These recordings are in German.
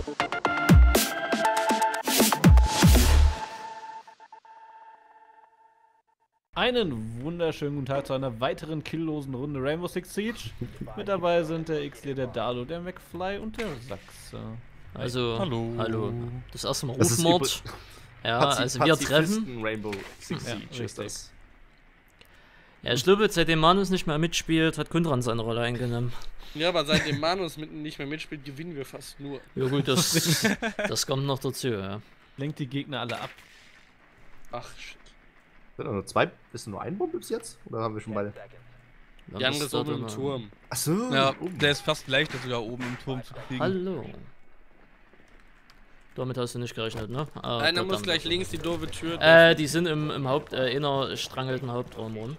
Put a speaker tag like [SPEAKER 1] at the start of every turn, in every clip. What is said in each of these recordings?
[SPEAKER 1] Einen wunderschönen guten Tag zu einer weiteren killlosen Runde Rainbow Six Siege. Mit dabei sind der Xle, der Dalo, der McFly und der Sachse.
[SPEAKER 2] Also, hallo. Das erste Mal
[SPEAKER 3] Das
[SPEAKER 2] Rufmord. Ja, also wir treffen.
[SPEAKER 3] Rainbow Six Siege ist das.
[SPEAKER 2] Ja, ich glaube, seitdem Manus nicht mehr mitspielt, hat Kundran seine Rolle eingenommen.
[SPEAKER 4] Ja, aber seitdem Manus nicht mehr mitspielt, gewinnen wir fast nur.
[SPEAKER 2] Ja gut, das kommt noch dazu, ja.
[SPEAKER 1] Lenkt die Gegner alle ab.
[SPEAKER 4] Ach, shit.
[SPEAKER 3] Sind da nur zwei? Ist nur ein Bomb bis jetzt? Oder haben wir schon beide?
[SPEAKER 4] Die andere ist oben im Turm.
[SPEAKER 3] Achso.
[SPEAKER 5] Ja, der ist fast leichter sogar oben im Turm zu kriegen.
[SPEAKER 2] Hallo. Damit hast du nicht gerechnet, ne? Ah,
[SPEAKER 4] Einer muss gleich links die doofe Tür.
[SPEAKER 2] Die sind im inner strangelten Hauptraum rum.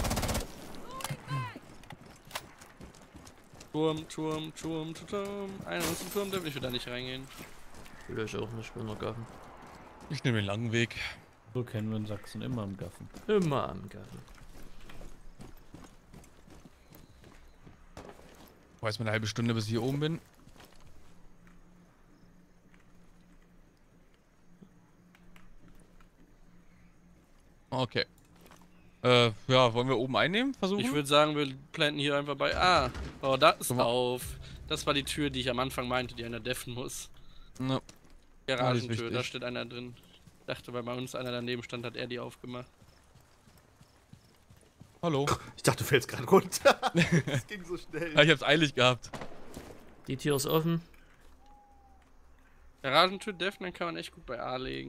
[SPEAKER 4] Turm. Einer muss im Turm, darf ich wieder nicht reingehen.
[SPEAKER 2] Will ich auch nicht, bin noch Gaffen.
[SPEAKER 5] Ich nehme den langen Weg.
[SPEAKER 1] So kennen wir in Sachsen immer am Gaffen.
[SPEAKER 2] Immer am Gaffen.
[SPEAKER 5] Weiß mal eine halbe Stunde, bis ich hier oben bin. Okay. Ja, wollen wir oben einnehmen? Versuchen?
[SPEAKER 4] Ich würde sagen, wir planten hier einfach bei. Ah, oh, da ist auf. Das war die Tür, die ich am Anfang meinte, die einer deffen muss.
[SPEAKER 5] No.
[SPEAKER 4] Garagentür, da steht einer drin. Ich dachte, weil bei uns einer daneben stand, hat er die aufgemacht.
[SPEAKER 5] Hallo.
[SPEAKER 3] Ich dachte, du fällst gerade runter. Das ging so schnell.
[SPEAKER 5] Ja, ich hab's eilig gehabt.
[SPEAKER 2] Die Tür ist offen.
[SPEAKER 4] Garagentür deffen, dann kann man echt gut bei A legen.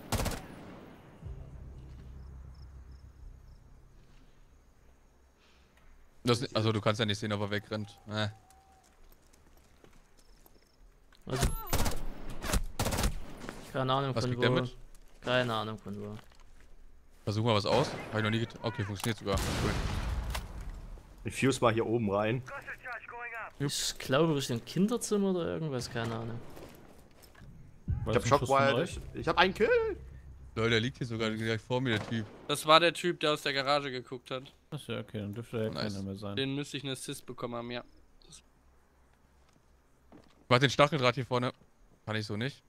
[SPEAKER 5] Also du kannst ja nicht sehen, ob er wegrennt.
[SPEAKER 2] Also, keine Ahnung
[SPEAKER 5] Was
[SPEAKER 2] von
[SPEAKER 5] kriegt
[SPEAKER 2] wo.
[SPEAKER 5] der mit?
[SPEAKER 2] Keine Ahnung von wo.
[SPEAKER 5] Versuch mal was aus. Hab ich noch nie getan. Okay, funktioniert sogar. Cool.
[SPEAKER 3] Ich fuse mal hier oben rein.
[SPEAKER 2] Ich glaube Richtung Kinderzimmer oder irgendwas, keine Ahnung.
[SPEAKER 3] Ich hab Shockwire. Ich hab einen Kill.
[SPEAKER 5] Lol, der liegt hier sogar gleich vor mir, der Typ.
[SPEAKER 4] Das war der Typ, der aus der Garage geguckt hat.
[SPEAKER 1] Achso, okay, dann dürfte ja
[SPEAKER 5] Nice.
[SPEAKER 1] keiner mehr sein.
[SPEAKER 4] Den müsste ich einen Assist bekommen haben, ja.
[SPEAKER 5] Ich mach den Stacheldraht hier vorne. Kann ich so nicht.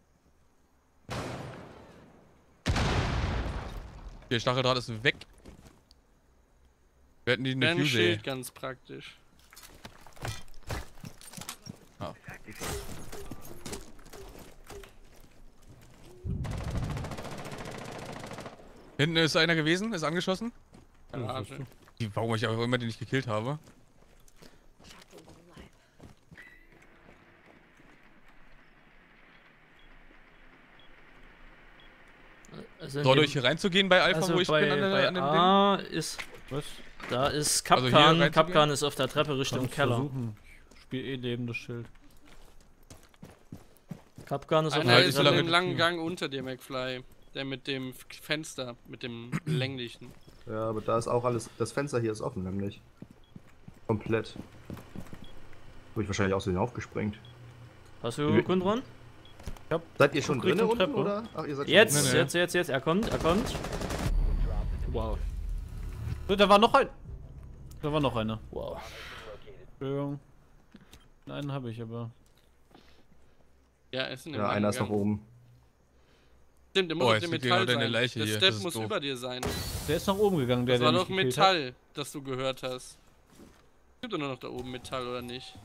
[SPEAKER 5] Der Stacheldraht ist weg. Wir hätten die eine
[SPEAKER 4] Ein
[SPEAKER 5] Fuse.
[SPEAKER 4] Schild, ganz praktisch.
[SPEAKER 5] Ah. Hinten ist einer gewesen, ist angeschossen.
[SPEAKER 4] Garage.
[SPEAKER 5] Warum ich auch immer den nicht gekillt habe.
[SPEAKER 2] Also
[SPEAKER 5] Soll euch hier reinzugehen bei Alpha,
[SPEAKER 2] also
[SPEAKER 5] wo ich bin an dem Ding?
[SPEAKER 2] A ist.
[SPEAKER 1] Was?
[SPEAKER 2] Da ist
[SPEAKER 5] Also hier
[SPEAKER 2] Kapkan.
[SPEAKER 5] reinzugehen?
[SPEAKER 2] Kapkan ist auf der Treppe Richtung
[SPEAKER 1] Kannst
[SPEAKER 2] Keller.
[SPEAKER 1] versuchen. Spiel eh lebendes Schild.
[SPEAKER 2] Kapkan ist auf
[SPEAKER 4] Einer
[SPEAKER 2] der
[SPEAKER 5] halt
[SPEAKER 4] ist
[SPEAKER 5] so
[SPEAKER 4] in
[SPEAKER 5] lange
[SPEAKER 4] dem
[SPEAKER 5] die
[SPEAKER 4] langen
[SPEAKER 5] Tür.
[SPEAKER 4] Gang unter dir, McFly. Der mit dem Fenster, mit dem länglichen.
[SPEAKER 3] Ja, aber da ist auch alles. Das Fenster hier ist offen, nämlich. Komplett. Hab ich wahrscheinlich aus Versehen aufgesprengt.
[SPEAKER 2] Hast du Kundran?
[SPEAKER 3] Seid ihr schon
[SPEAKER 1] Guck Richtung
[SPEAKER 3] drinnen unten,
[SPEAKER 1] Treppe.
[SPEAKER 3] oder? Ach, ihr seid schon
[SPEAKER 2] Jetzt,
[SPEAKER 3] unten.
[SPEAKER 5] Nee, nee.
[SPEAKER 2] jetzt. Er kommt.
[SPEAKER 1] Wow. So, da war noch ein. Da war noch einer.
[SPEAKER 2] Wow.
[SPEAKER 1] Entschuldigung. Einen habe ich aber.
[SPEAKER 4] Ja, er ist in dem
[SPEAKER 3] Ja,
[SPEAKER 4] langen
[SPEAKER 3] einer ist noch
[SPEAKER 4] Gang.
[SPEAKER 3] oben.
[SPEAKER 4] Stimmt, der muss
[SPEAKER 5] Oh,
[SPEAKER 4] auf
[SPEAKER 5] jetzt
[SPEAKER 4] dem
[SPEAKER 5] liegt
[SPEAKER 4] Metall
[SPEAKER 5] genau deine
[SPEAKER 4] sein.
[SPEAKER 5] Leiche
[SPEAKER 4] Der
[SPEAKER 5] hier,
[SPEAKER 4] Step
[SPEAKER 5] das ist
[SPEAKER 4] muss
[SPEAKER 5] doof.
[SPEAKER 4] über dir sein.
[SPEAKER 1] Der ist nach oben gegangen, der
[SPEAKER 4] Das war
[SPEAKER 1] der
[SPEAKER 4] doch
[SPEAKER 1] mich gekillt hat.
[SPEAKER 4] Metall, das du gehört hast. Gibt doch nur noch da oben Metall, oder nicht?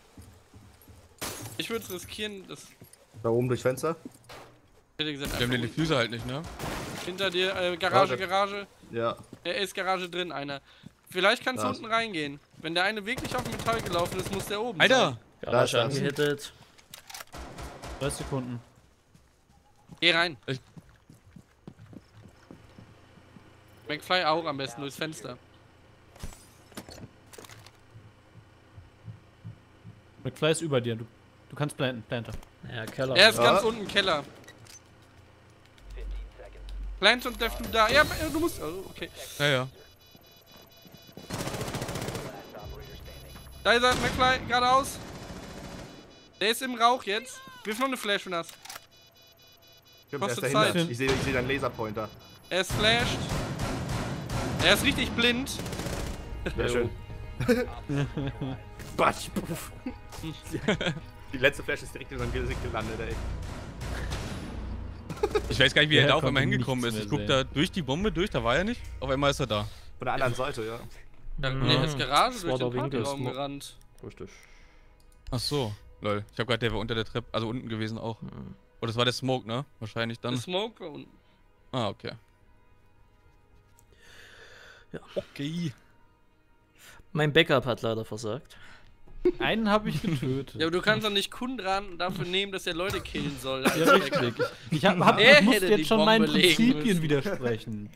[SPEAKER 4] Ich würde es riskieren, das.
[SPEAKER 3] Da oben durchs Fenster.
[SPEAKER 4] Ich hätte gesagt,
[SPEAKER 5] Wir haben den
[SPEAKER 4] einfach
[SPEAKER 5] Diffuser halt nicht, ne?
[SPEAKER 4] hinter dir, Garage,
[SPEAKER 3] Warte.
[SPEAKER 4] Garage.
[SPEAKER 3] Ja.
[SPEAKER 4] Er ist Garage drin, einer. Vielleicht kannst du
[SPEAKER 3] Da ist-
[SPEAKER 4] unten reingehen. Wenn der eine wirklich auf dem Metall gelaufen ist, muss der oben
[SPEAKER 5] Alter!
[SPEAKER 4] sein.
[SPEAKER 3] Da ist
[SPEAKER 2] Garage
[SPEAKER 3] er.
[SPEAKER 2] angehittet.
[SPEAKER 1] 30 Sekunden.
[SPEAKER 4] Geh rein.
[SPEAKER 5] Ich-
[SPEAKER 4] McFly auch am besten durchs Fenster.
[SPEAKER 1] McFly ist über dir. Du kannst Planter.
[SPEAKER 2] Ja, Keller.
[SPEAKER 4] Er ist
[SPEAKER 3] Ja.
[SPEAKER 4] ganz unten im Keller. Plant und Def, du da. Ja, du musst. Oh, okay.
[SPEAKER 5] Ja, ja.
[SPEAKER 4] Da ist er, McFly, geradeaus. Der ist im Rauch jetzt. Wirf noch eine Flash von das.
[SPEAKER 3] Stimmt, der ist
[SPEAKER 4] Kostet
[SPEAKER 3] dahinter.
[SPEAKER 1] Zeit.
[SPEAKER 3] Ich sehe deinen Laserpointer.
[SPEAKER 4] Er ist flashed. Er ist richtig blind.
[SPEAKER 3] Sehr schön. Batsch, puff. Die letzte Flash ist direkt in seinem Gesicht gelandet, ey.
[SPEAKER 5] Ich weiß gar nicht, wie er da auf einmal
[SPEAKER 1] konnte
[SPEAKER 5] hingekommen
[SPEAKER 1] nichts
[SPEAKER 5] ist. Ich
[SPEAKER 1] mehr
[SPEAKER 5] guck da durch die Bombe durch, da war er nicht. Auf einmal ist er da.
[SPEAKER 3] Von der anderen Seite, ja.
[SPEAKER 4] Der ist Garage
[SPEAKER 2] Das
[SPEAKER 4] durch
[SPEAKER 2] war
[SPEAKER 4] den
[SPEAKER 2] der Winkel,
[SPEAKER 4] Partyraum
[SPEAKER 2] Smoke.
[SPEAKER 4] gerannt.
[SPEAKER 2] Richtig.
[SPEAKER 5] Ach so, lol. Ich hab grad, der war unter der Treppe, also unten gewesen auch. Oh, das war der Smoke, ne? Wahrscheinlich
[SPEAKER 4] Der
[SPEAKER 5] dann.
[SPEAKER 4] Smoke war unten.
[SPEAKER 5] Ah, okay.
[SPEAKER 2] Ja.
[SPEAKER 5] Okay.
[SPEAKER 2] Mein Backup hat leider versagt.
[SPEAKER 1] Einen habe ich getötet.
[SPEAKER 4] Ja, aber du kannst doch nicht Kundran dafür nehmen, dass er Leute killen soll. als
[SPEAKER 1] Ja,
[SPEAKER 4] Backup.
[SPEAKER 1] richtig. Ich
[SPEAKER 4] Er
[SPEAKER 1] muss
[SPEAKER 4] hätte
[SPEAKER 1] jetzt
[SPEAKER 4] die
[SPEAKER 1] schon meinen
[SPEAKER 4] Bombe legen
[SPEAKER 1] Prinzipien
[SPEAKER 4] müssen.
[SPEAKER 1] widersprechen.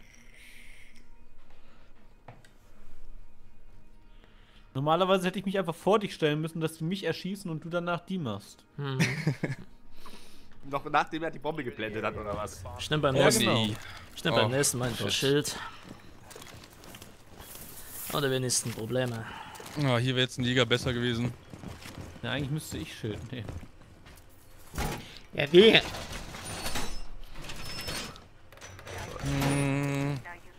[SPEAKER 1] Normalerweise hätte ich mich einfach vor dich stellen müssen, dass die mich erschießen und du danach die machst.
[SPEAKER 3] Noch nachdem er die Bombe geblendet hat, oder was?
[SPEAKER 2] Ich nehm beim
[SPEAKER 1] Ja,
[SPEAKER 2] nächsten
[SPEAKER 1] genau.
[SPEAKER 2] Ich nehm
[SPEAKER 5] Oh,
[SPEAKER 2] beim nächsten Mal das
[SPEAKER 5] shit.
[SPEAKER 2] Schild. Oder wenigsten Probleme.
[SPEAKER 5] Ah, hier wäre jetzt ein Liga besser gewesen.
[SPEAKER 1] Ja, eigentlich müsste ich Schild nehmen.
[SPEAKER 2] Ja, wie?
[SPEAKER 5] Hm,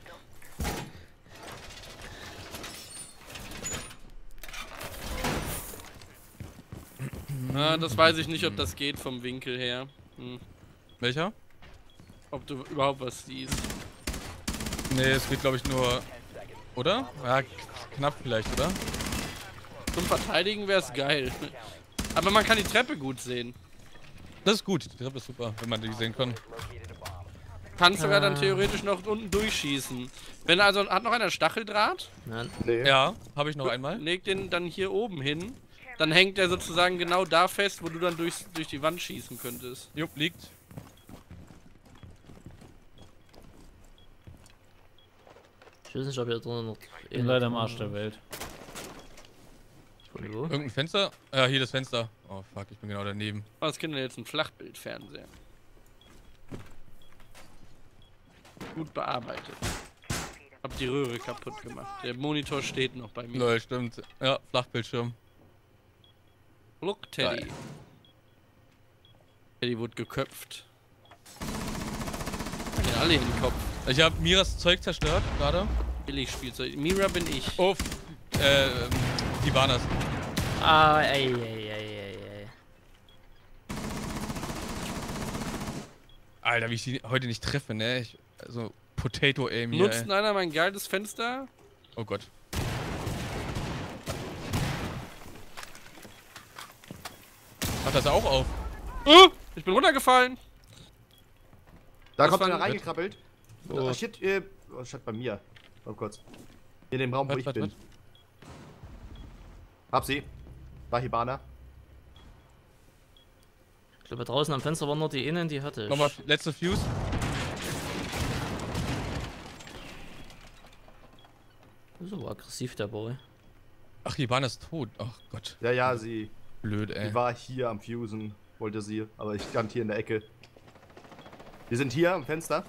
[SPEAKER 4] Ja, das weiß ich nicht, ob das geht vom Winkel her.
[SPEAKER 5] welcher?
[SPEAKER 4] Ob du überhaupt was siehst.
[SPEAKER 5] Nee, es geht glaube ich nur. Oder? Ja, knapp vielleicht, oder?
[SPEAKER 4] Zum Verteidigen wäre es geil. Aber man kann die Treppe gut sehen.
[SPEAKER 5] Das ist gut, die Treppe ist super, wenn man die sehen kann.
[SPEAKER 4] Kannst sogar dann theoretisch noch unten durchschießen. Wenn also, hat noch einer Stacheldraht?
[SPEAKER 2] Nein.
[SPEAKER 3] Nee.
[SPEAKER 5] Ja, habe ich noch einmal.
[SPEAKER 4] Leg den dann hier oben hin. Dann hängt er sozusagen genau da fest, wo du dann durch die Wand schießen könntest.
[SPEAKER 5] Jupp, liegt.
[SPEAKER 2] Ich weiß nicht, ob hier drinnen noch.
[SPEAKER 1] Ich bin leider am Arsch der Welt.
[SPEAKER 2] Von wo?
[SPEAKER 5] Irgendein Fenster? Ja, hier das Fenster. Oh fuck, ich bin genau daneben.
[SPEAKER 4] Aber das Kind jetzt ein Flachbildfernseher. Gut bearbeitet. Hab die Röhre kaputt gemacht. Der Monitor steht noch bei mir.
[SPEAKER 5] Lol, stimmt. Ja, Flachbildschirm.
[SPEAKER 4] Look, Teddy.
[SPEAKER 5] Geil.
[SPEAKER 4] Teddy wurde geköpft. Den alle in den Kopf.
[SPEAKER 5] Ich habe Miras Zeug zerstört gerade.
[SPEAKER 4] Billigspielzeug. Mira bin ich.
[SPEAKER 5] Oh, Ibanas.
[SPEAKER 2] Ah, ey.
[SPEAKER 5] Alter, wie ich die heute nicht treffe, ne? Also, Potato Aim hier,
[SPEAKER 4] Nutzt einer mein geiles Fenster?
[SPEAKER 5] Oh Gott. Macht das auch auf?
[SPEAKER 4] Ich bin runtergefallen.
[SPEAKER 3] Da
[SPEAKER 4] Das
[SPEAKER 3] kommt
[SPEAKER 4] war
[SPEAKER 3] einer
[SPEAKER 4] ein-
[SPEAKER 3] reingekrabbelt.
[SPEAKER 2] Wo?
[SPEAKER 3] Ah, shit, oh, shit, bei mir. Mal kurz. In dem Raum, wo ich bin. Hab sie. War Hibana.
[SPEAKER 2] Ich glaube, draußen am Fenster waren nur die Innen, die hatte ich.
[SPEAKER 5] Nochmal, letzte Fuse.
[SPEAKER 2] So aggressiv, der Boy.
[SPEAKER 5] Ach, Ibana ist tot. Ach Gott.
[SPEAKER 3] Ja, ja, sie
[SPEAKER 5] Blöd, ey.
[SPEAKER 3] die war hier am Fusen, wollte sie. Aber ich stand hier in der Ecke. Wir sind hier am Fenster.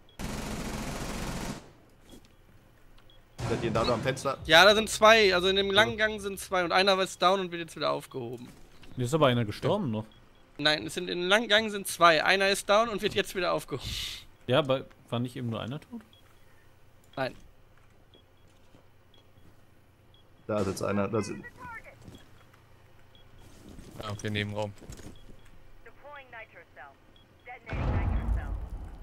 [SPEAKER 3] Seid ihr da am Fenster?
[SPEAKER 4] Ja, da sind zwei. Also in dem langen Gang sind zwei. Und einer ist down und wird jetzt wieder aufgehoben.
[SPEAKER 1] Hier ist aber einer gestorben noch.
[SPEAKER 4] Nein, in dem langen Gang sind zwei. Einer ist down und wird jetzt wieder aufgehoben.
[SPEAKER 1] Ja, aber war nicht eben nur einer tot?
[SPEAKER 4] Nein.
[SPEAKER 3] Da sitzt einer. Da sind.
[SPEAKER 5] Ah, okay, Nebenraum.
[SPEAKER 6] Deploying nitro cell. Detonating nitro cell.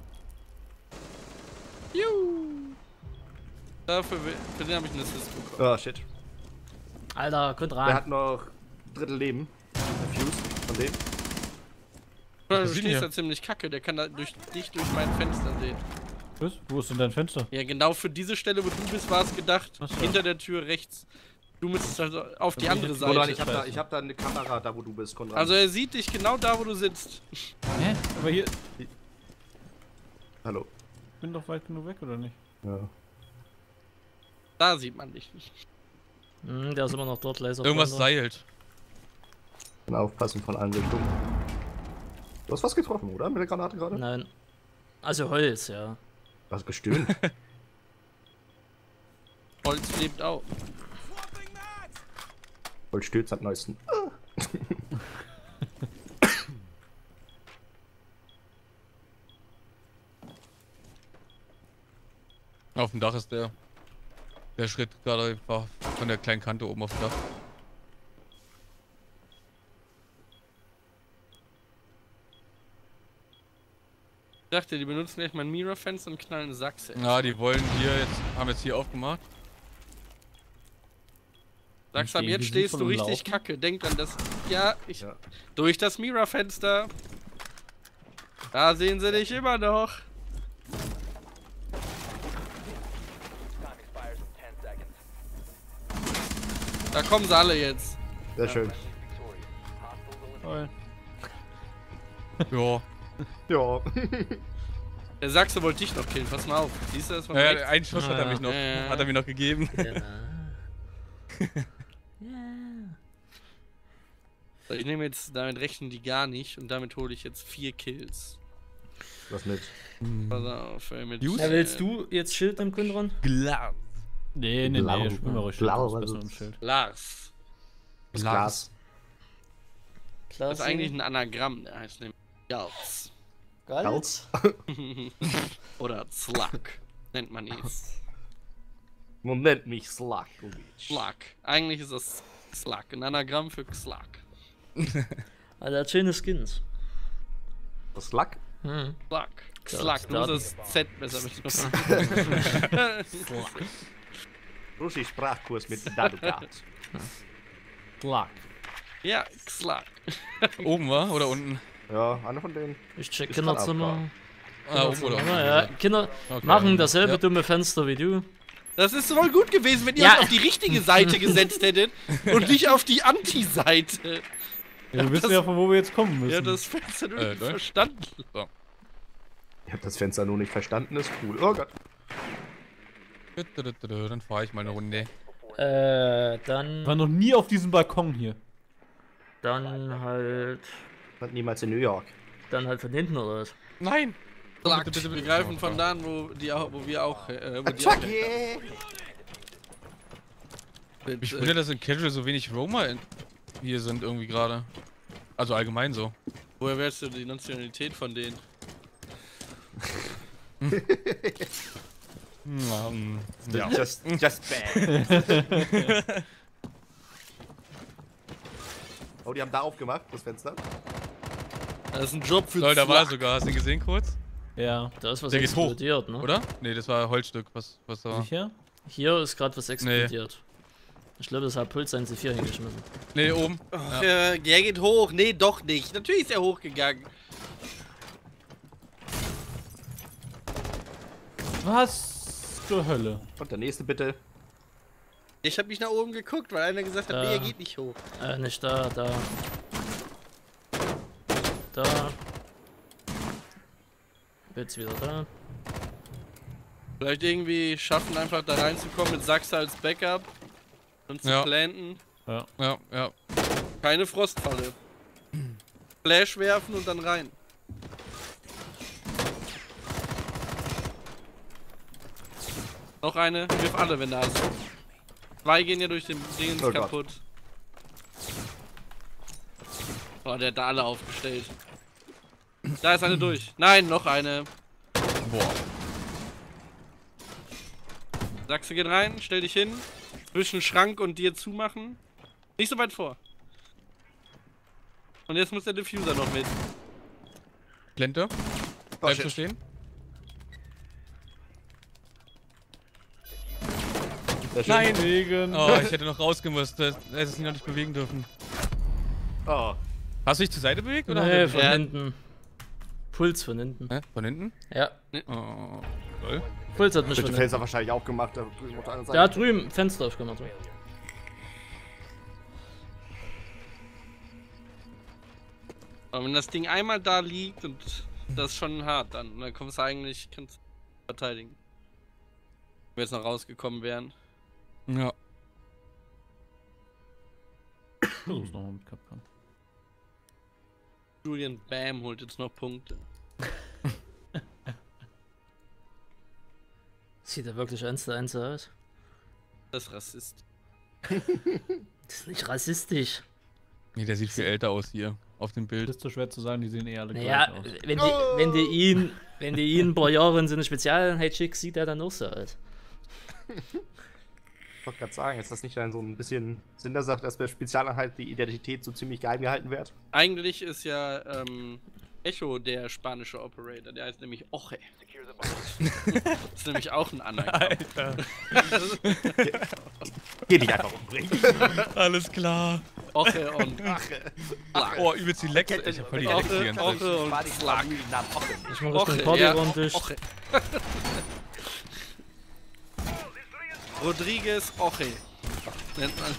[SPEAKER 4] Juhu. Dafür für den habe ich einen Assist bekommen.
[SPEAKER 3] Oh, shit.
[SPEAKER 2] Alter, kommt
[SPEAKER 3] Der
[SPEAKER 2] ran.
[SPEAKER 3] hat noch Drittel Leben. Der Fuse von dem.
[SPEAKER 4] Du
[SPEAKER 5] ist denn
[SPEAKER 4] stehst
[SPEAKER 5] hier?
[SPEAKER 4] da ziemlich kacke. Der kann da durch mein Fenster sehen.
[SPEAKER 1] Was? Wo ist denn dein Fenster?
[SPEAKER 4] Ja, genau für diese Stelle, wo du bist, war es gedacht.
[SPEAKER 1] Ach so.
[SPEAKER 4] Hinter der Tür rechts. Du müsstest also auf die
[SPEAKER 1] Dann
[SPEAKER 4] andere
[SPEAKER 1] bin ich-
[SPEAKER 3] Konrad,
[SPEAKER 4] Seite.
[SPEAKER 3] ich hab da eine Kamera, da wo du bist, Konrad.
[SPEAKER 4] Also er sieht dich genau da, wo du sitzt.
[SPEAKER 1] Hä? Aber hier.
[SPEAKER 3] Hallo.
[SPEAKER 1] Ich bin doch weit genug weg, oder nicht?
[SPEAKER 3] Ja.
[SPEAKER 4] Da sieht man dich nicht.
[SPEAKER 2] Der ist immer noch dort, Laser.
[SPEAKER 5] Irgendwas seilt.
[SPEAKER 3] Und aufpassen von allen Richtungen. Du hast was getroffen, oder? Mit der Granate gerade?
[SPEAKER 2] Nein. Also Holz, ja.
[SPEAKER 3] Was gestöhnt?
[SPEAKER 4] Holz lebt auch.
[SPEAKER 3] Voll stürzt am neuesten.
[SPEAKER 5] Auf dem Dach ist der. Der Schritt gerade war von der kleinen Kante oben auf dem Dach.
[SPEAKER 4] Ich dachte, die benutzen gleich mein Mirror-Fenster und knallen Sachse.
[SPEAKER 5] Ja, die wollen hier jetzt, haben jetzt hier aufgemacht.
[SPEAKER 4] Sachs, ab jetzt stehst du richtig kacke. Denk an das. Ja, durch das Mirror-Fenster. Da sehen sie dich immer noch. Da kommen sie alle jetzt.
[SPEAKER 3] Sehr schön.
[SPEAKER 1] Toll.
[SPEAKER 5] Ja.
[SPEAKER 3] Ja.
[SPEAKER 4] Der Sachse wollte dich noch killen, pass mal auf. Siehst du das von
[SPEAKER 5] Ja,
[SPEAKER 4] rechts?
[SPEAKER 5] einen Schuss hat er mich noch, hat er mir noch gegeben.
[SPEAKER 4] So, ich nehme jetzt, damit rechnen die gar nicht und damit hole ich jetzt 4 Kills.
[SPEAKER 3] Was mit?
[SPEAKER 4] Pass auf, mit.
[SPEAKER 2] Ja, willst du jetzt Schild im Kundron?
[SPEAKER 5] Glas.
[SPEAKER 1] Nee, spielen wir ruhig Schild.
[SPEAKER 3] Blau,
[SPEAKER 1] Das ist
[SPEAKER 3] also-
[SPEAKER 1] besser im Schild.
[SPEAKER 4] Lars.
[SPEAKER 3] Das Glas.
[SPEAKER 4] Das ist eigentlich ein Anagramm, der heißt nämlich Gals.
[SPEAKER 2] Gals?
[SPEAKER 4] Oder Slack, nennt man ihn.
[SPEAKER 3] Man nennt mich Slakovic.
[SPEAKER 4] Slack. Eigentlich ist das Slack, ein Anagramm für Slack.
[SPEAKER 2] Alter, hat schöne Skins.
[SPEAKER 3] Das Slack?
[SPEAKER 2] Hm.
[SPEAKER 4] Slack. Slack, du musst das Z besser benutzen.
[SPEAKER 3] Russisch Sprachkurs mit Dadukat.
[SPEAKER 1] Slack.
[SPEAKER 4] Ja, Slack.
[SPEAKER 5] Oben war oder unten?
[SPEAKER 3] Ja, einer von denen.
[SPEAKER 2] Ich check
[SPEAKER 3] Ist
[SPEAKER 2] Kinderzimmer.
[SPEAKER 5] Oben oder unten?
[SPEAKER 2] Ja, Kinder
[SPEAKER 5] Okay.
[SPEAKER 2] machen dasselbe
[SPEAKER 5] Ja.
[SPEAKER 2] dumme Fenster wie du.
[SPEAKER 4] Das ist wohl gut gewesen, wenn ihr
[SPEAKER 2] Ja.
[SPEAKER 4] euch auf die richtige Seite gesetzt hättet und nicht auf die Anti-Seite.
[SPEAKER 1] Ja, wir wissen ja, von wo wir jetzt kommen müssen.
[SPEAKER 4] Ja, das Fenster nur nicht
[SPEAKER 5] ne?
[SPEAKER 4] verstanden.
[SPEAKER 5] So.
[SPEAKER 3] Ich hab das Fenster nur nicht verstanden, ist cool. Oh Gott.
[SPEAKER 5] Dann fahre ich mal eine Runde.
[SPEAKER 1] Ich war
[SPEAKER 2] Dann
[SPEAKER 1] noch nie auf diesem Balkon hier.
[SPEAKER 2] halt.
[SPEAKER 3] War niemals in New York.
[SPEAKER 2] Dann halt von hinten oder was?
[SPEAKER 5] Nein!
[SPEAKER 4] Slack.
[SPEAKER 5] Bitte, bitte,
[SPEAKER 4] Wir
[SPEAKER 5] bitte.
[SPEAKER 4] greifen von da an, wo wir auch. Wo die auch
[SPEAKER 5] Ich wundere, dass in Casual so wenig Roma hier sind irgendwie gerade. Also allgemein so.
[SPEAKER 4] Woher weißt du die Nationalität von denen?
[SPEAKER 5] Ja.
[SPEAKER 3] Just bad. Oh, die haben da aufgemacht, das Fenster.
[SPEAKER 4] Das ist ein Job für
[SPEAKER 5] Lol, da war er
[SPEAKER 4] Slack.
[SPEAKER 5] sogar. Hast du ihn gesehen kurz?
[SPEAKER 1] Ja.
[SPEAKER 2] Da ist was
[SPEAKER 5] Der geht hoch,
[SPEAKER 2] explodiert, ne?
[SPEAKER 5] Oder? Nee, das war ein Holzstück, was da war.
[SPEAKER 1] Sicher?
[SPEAKER 2] Hier ist gerade was explodiert. Ich glaube, das hat Puls ein C4 hingeschmissen.
[SPEAKER 5] Nee, oben.
[SPEAKER 4] Ach, der geht hoch. Nee, doch nicht. Natürlich ist er hochgegangen.
[SPEAKER 1] Was zur Hölle?
[SPEAKER 3] Und der nächste bitte.
[SPEAKER 4] Ich habe mich nach oben geguckt, weil einer gesagt hat, nee, er geht nicht hoch.
[SPEAKER 2] Nicht da, da. Da. Jetzt wieder da.
[SPEAKER 4] Vielleicht irgendwie schaffen, einfach da reinzukommen mit Sachse als Backup und zu
[SPEAKER 5] Ja.
[SPEAKER 4] planten.
[SPEAKER 5] Ja, ja.
[SPEAKER 4] Keine Frostfalle. Flash werfen und dann rein. Noch eine, wirf alle, wenn da ist. 2 gehen ja durch den Dingens
[SPEAKER 3] Oh Gott.
[SPEAKER 4] kaputt. Oh, der hat da alle aufgestellt. Da ist eine durch. Nein, noch eine.
[SPEAKER 5] Boah.
[SPEAKER 4] Sachse geht rein, stell dich hin. Zwischen Schrank und dir zumachen. Nicht so weit vor. Und jetzt muss der Diffuser noch mit.
[SPEAKER 5] Blende.
[SPEAKER 3] Oh,
[SPEAKER 5] Bleibst du
[SPEAKER 3] shit.
[SPEAKER 5] stehen?
[SPEAKER 3] Sehr schön.
[SPEAKER 5] Nein!
[SPEAKER 1] Wegen.
[SPEAKER 5] Oh, ich hätte noch rausgemusst. Du hättest ihn noch nicht bewegen dürfen.
[SPEAKER 3] Oh.
[SPEAKER 5] Hast du dich zur Seite bewegt? Oder?
[SPEAKER 2] Nee, von
[SPEAKER 4] Ja.
[SPEAKER 2] hinten. Puls von hinten.
[SPEAKER 5] Hä? Von hinten?
[SPEAKER 2] Ja.
[SPEAKER 5] Oh, toll.
[SPEAKER 2] Puls hat mich
[SPEAKER 3] Durch
[SPEAKER 2] von
[SPEAKER 3] die Fenster
[SPEAKER 2] hinten.
[SPEAKER 3] wahrscheinlich auch gemacht. Da drüben auf der anderen Seite.
[SPEAKER 2] Da drüben Fenster aufgemacht.
[SPEAKER 4] Aber wenn das Ding einmal da liegt und das ist schon hart, dann kommst du eigentlich, kannst du verteidigen. Wenn wir jetzt noch rausgekommen wären.
[SPEAKER 5] Ja.
[SPEAKER 1] Versuch's nochmal mit Capcom.
[SPEAKER 4] Julian Bam holt jetzt noch Punkte.
[SPEAKER 2] Sieht er wirklich 1:1 aus?
[SPEAKER 4] Das ist Rassist.
[SPEAKER 2] Das ist nicht rassistisch.
[SPEAKER 5] Nee, der sieht viel älter aus hier. Auf dem
[SPEAKER 1] Das
[SPEAKER 5] Bild.
[SPEAKER 1] ist so schwer zu sagen, die sehen eh alle
[SPEAKER 2] Naja,
[SPEAKER 1] gleich aus.
[SPEAKER 2] wenn die ihn ein paar Jahre in so eine Spezialeinheit schickst, sieht er dann auch so aus.
[SPEAKER 3] Ich wollte gerade sagen, ist das nicht dann so ein bisschen Sinn der Sache, dass bei Spezialeinheit die Identität so ziemlich geheim gehalten wird?
[SPEAKER 4] Eigentlich ist ja Echo, der spanische Operator. Der heißt nämlich Oche. Das ist nämlich auch ein Anagramm.
[SPEAKER 5] Alter.
[SPEAKER 3] Geh dich einfach umbringen.
[SPEAKER 5] Alles klar.
[SPEAKER 4] Oche und
[SPEAKER 5] Oh, übelst die Lex. Ich hab voll die Lex die ganze Zeit.
[SPEAKER 4] Oche und Slack.
[SPEAKER 2] Ich mach das den Partyraum dicht.
[SPEAKER 4] Oche. Rodriguez Oche. Nennt man.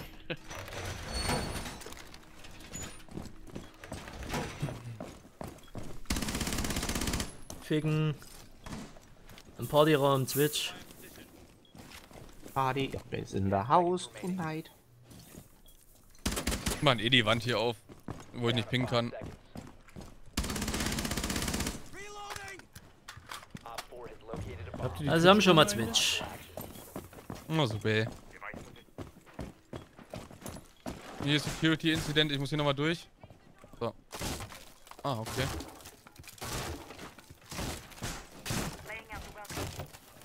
[SPEAKER 2] Ficken. Im Partyraum, Twitch.
[SPEAKER 3] Party is in the house tonight.
[SPEAKER 5] Ich mach eh die Wand hier auf, wo ich nicht pingen kann.
[SPEAKER 1] Habt ihr die
[SPEAKER 2] Also haben schon mal Twitch.
[SPEAKER 5] Oh, super. Hier ist Security Incident, ich muss hier nochmal durch. So. Ah, okay.
[SPEAKER 6] Laying out the welcome.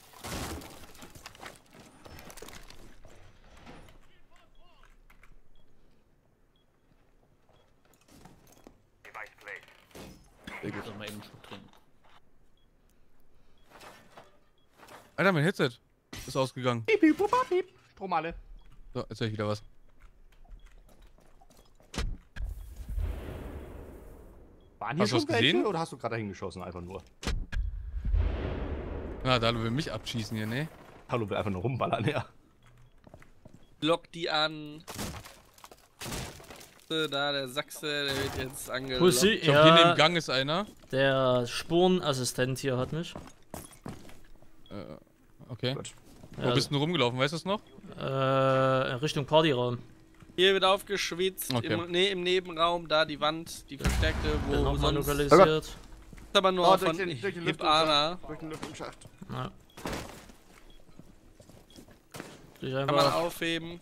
[SPEAKER 1] Ich muss mal eben einen Schluck trinken.
[SPEAKER 5] Alter, mein Headset ist ausgegangen.
[SPEAKER 3] Piep, piep, piep, piep. Strom alle.
[SPEAKER 5] So, jetzt höre ich wieder was.
[SPEAKER 3] Waren hier
[SPEAKER 5] Hast du
[SPEAKER 3] schon
[SPEAKER 5] was gesehen?
[SPEAKER 3] welche oder hast du gerade hingeschossen einfach nur?
[SPEAKER 5] Na, da will mich abschießen hier, ne?
[SPEAKER 3] Hallo, will einfach nur rumballern, ja.
[SPEAKER 4] Lock die an. Da, der Sachse, der wird jetzt angelockt.
[SPEAKER 2] Pussy,
[SPEAKER 5] Ich glaube, hier neben
[SPEAKER 2] ja,
[SPEAKER 5] Gang ist einer.
[SPEAKER 2] der Spurenassistent hier hat mich.
[SPEAKER 5] Okay.
[SPEAKER 3] Gut.
[SPEAKER 5] Wo bist du denn rumgelaufen, weißt du es noch?
[SPEAKER 2] Richtung Partyraum.
[SPEAKER 4] Hier wird aufgeschwitzt,
[SPEAKER 5] Okay.
[SPEAKER 4] im Nebenraum, da die Wand, die verstärkte,
[SPEAKER 2] Bin
[SPEAKER 4] wo
[SPEAKER 2] nochmal
[SPEAKER 4] sonst
[SPEAKER 2] lokalisiert.
[SPEAKER 4] ist aber nur
[SPEAKER 3] Oh,
[SPEAKER 4] von
[SPEAKER 3] durch den
[SPEAKER 4] Hip-Ana.
[SPEAKER 3] Durch den Lüftungsschacht.
[SPEAKER 2] Ja. Ich
[SPEAKER 4] Kann man
[SPEAKER 2] einfach.
[SPEAKER 4] aufheben.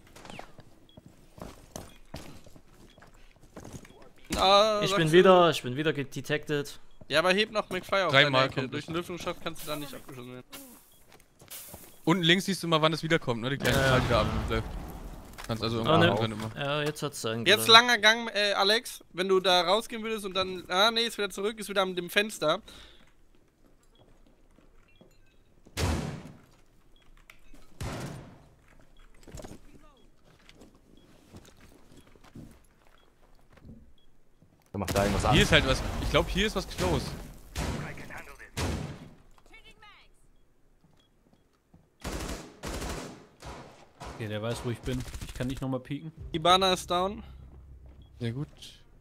[SPEAKER 4] Ah,
[SPEAKER 2] Ich
[SPEAKER 4] Sachse.
[SPEAKER 2] bin wieder gedetected.
[SPEAKER 4] Ja, aber heb noch McFly auf
[SPEAKER 5] Dreimal
[SPEAKER 4] deine Ecke.
[SPEAKER 5] kommt
[SPEAKER 4] Durch
[SPEAKER 5] es.
[SPEAKER 4] den Lüftungsschacht kannst du da nicht abgeschossen werden.
[SPEAKER 5] Unten links siehst du immer, wann es wiederkommt, ne? Die kleine
[SPEAKER 2] Ja.
[SPEAKER 5] Zahl wieder abläuft. Kannst also
[SPEAKER 2] Ah,
[SPEAKER 5] irgendwann
[SPEAKER 2] ne.
[SPEAKER 5] drin immer.
[SPEAKER 2] Ja, jetzt hat's sein.
[SPEAKER 4] Jetzt langer Gang, Alex. Wenn du da rausgehen würdest und dann... Ah, nee, ist wieder zurück, ist wieder an dem Fenster.
[SPEAKER 3] Dann macht da irgendwas an.
[SPEAKER 5] Hier ist halt was. Ich glaube, hier ist was close.
[SPEAKER 1] Okay, der weiß, wo ich bin. Ich kann nicht nochmal pieken.
[SPEAKER 4] Ibana ist down.
[SPEAKER 5] Sehr gut.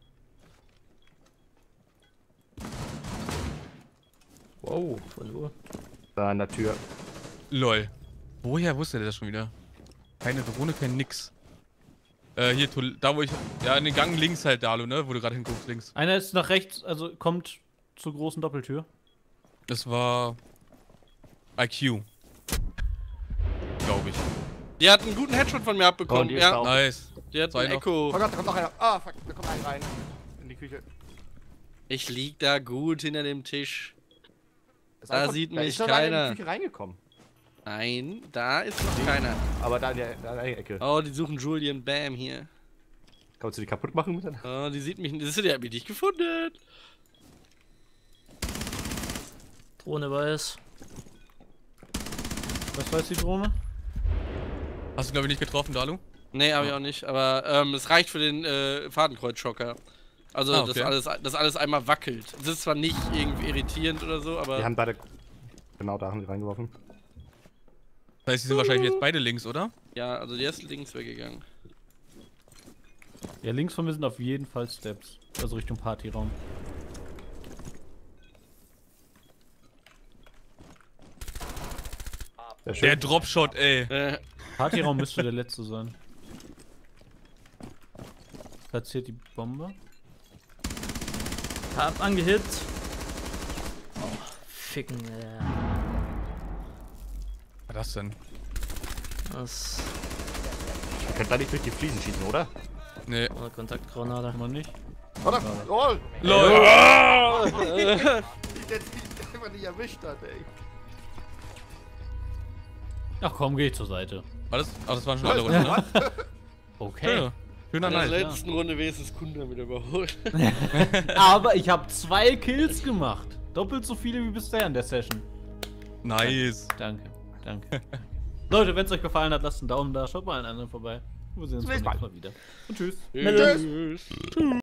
[SPEAKER 2] Wow, von wo?
[SPEAKER 3] Da an der Tür.
[SPEAKER 5] Lol. Woher wusste der das schon wieder? Keine Drohne, kein nix. Hier, da wo ich... Ja, in den Gang links halt, Dalu, ne? Wo du gerade hinguckst, links.
[SPEAKER 1] Einer ist nach rechts, also kommt zur großen Doppeltür.
[SPEAKER 5] Das war... IQ. Glaube ich.
[SPEAKER 4] Die hat einen guten Headshot von mir abbekommen.
[SPEAKER 3] die ist
[SPEAKER 4] Ja,
[SPEAKER 3] down.
[SPEAKER 5] Nice.
[SPEAKER 4] die hat
[SPEAKER 5] Zwei
[SPEAKER 4] einen
[SPEAKER 5] noch.
[SPEAKER 4] Echo.
[SPEAKER 3] Oh Gott, da kommt noch einer. Ah, fuck, da kommt einer rein. In die Küche.
[SPEAKER 4] Ich lieg da gut hinter dem Tisch.
[SPEAKER 3] Ist
[SPEAKER 4] Da
[SPEAKER 3] einfach-
[SPEAKER 4] sieht
[SPEAKER 3] da
[SPEAKER 4] mich
[SPEAKER 3] ist noch einer
[SPEAKER 4] keiner.
[SPEAKER 3] in die Küche reingekommen.
[SPEAKER 4] Nein, da ist noch keiner.
[SPEAKER 3] Aber da in der Ecke.
[SPEAKER 4] Oh, die suchen Julian Bam hier.
[SPEAKER 3] Kannst du die kaputt machen mit der?
[SPEAKER 4] Oh, die sieht mich nicht. Die hat mich nicht gefunden.
[SPEAKER 2] Drohne weiß.
[SPEAKER 1] Was weiß die Drohne?
[SPEAKER 5] Hast du, glaube ich, nicht getroffen, Dalu?
[SPEAKER 4] Nee, hab ich auch nicht. Aber es reicht für den Fadenkreuzschocker. Also,
[SPEAKER 5] Ah, okay.
[SPEAKER 4] dass alles einmal wackelt. Das ist zwar nicht irgendwie irritierend oder so, aber...
[SPEAKER 3] Die haben beide. Genau, da haben die reingeworfen.
[SPEAKER 5] Das heißt, die sind wahrscheinlich jetzt beide links, oder?
[SPEAKER 4] Ja, also der ist links weggegangen.
[SPEAKER 1] Ja, links von mir sind auf jeden Fall Steps. Also Richtung Partyraum.
[SPEAKER 3] Sehr
[SPEAKER 5] Der
[SPEAKER 3] schön.
[SPEAKER 5] Dropshot, ey.
[SPEAKER 1] Partyraum müsste der letzte sein. Platziert die Bombe.
[SPEAKER 2] Hab angehit. Oh, ficken.
[SPEAKER 5] Was war das denn?
[SPEAKER 2] Das
[SPEAKER 3] Ihr könnt da nicht durch die Fliesen schießen, oder?
[SPEAKER 5] Nee.
[SPEAKER 2] war Kontaktgranate.
[SPEAKER 1] Kann man nicht.
[SPEAKER 3] Oder? Oh!
[SPEAKER 5] LOL!
[SPEAKER 3] Die jetzt einfach nicht erwischt hat, ey.
[SPEAKER 1] Ach komm, geh zur Seite.
[SPEAKER 5] War das? Ach, das waren schon alle Runden, ne?
[SPEAKER 1] Okay.
[SPEAKER 5] Ja. Schöner
[SPEAKER 4] In der
[SPEAKER 5] Night.
[SPEAKER 4] letzten Runde wenigstens Kunde wieder überholt.
[SPEAKER 1] Aber ich habe 2 Kills gemacht. Doppelt so viele wie bisher in der Session.
[SPEAKER 5] Nice.
[SPEAKER 1] Danke. Leute, wenn es euch gefallen hat, lasst einen Daumen da. Schaut mal an anderen vorbei. Wir sehen uns beim nächsten Mal wieder. Und tschüss.
[SPEAKER 4] Tschüss.